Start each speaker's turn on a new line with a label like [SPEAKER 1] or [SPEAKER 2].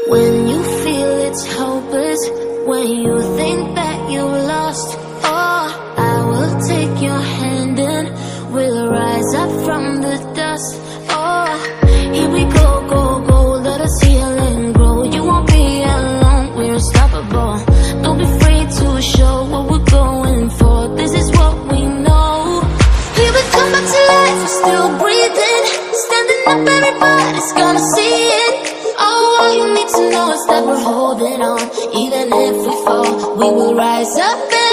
[SPEAKER 1] When you feel it's hopeless, when you think that you lost, oh, I will take your hand and we'll rise up from the dust. Oh, here we go, go, go, let us heal and grow. You won't be alone, we're unstoppable. Don't be afraid to show what we're going for. This is what we know. We will come back to life, we're still breathing. Standing up, everybody's gonna see it. Oh, all you need to know is that we're holding on. Even if we fall, we will rise up.